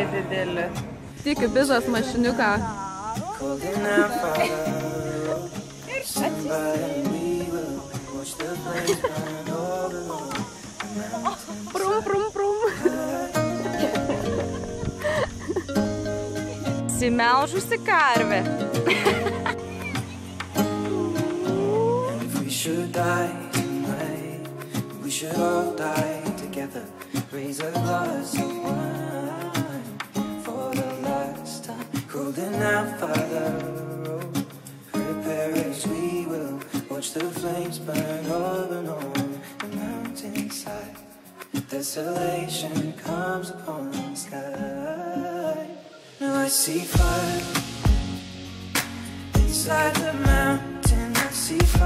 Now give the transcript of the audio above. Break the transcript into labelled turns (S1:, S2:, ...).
S1: dideli.
S2: Tik Ibizos mašiniuką. Prum, prum, prum.
S1: Simelžusi karvė.
S3: Should die tonight, we should all die together. Raise a glass of wine for the last time. Holding out Father, prepare as we will. Watch the flames burn over and on the mountainside. Desolation comes upon the sky. Now I see fire inside the mountain. I see fire.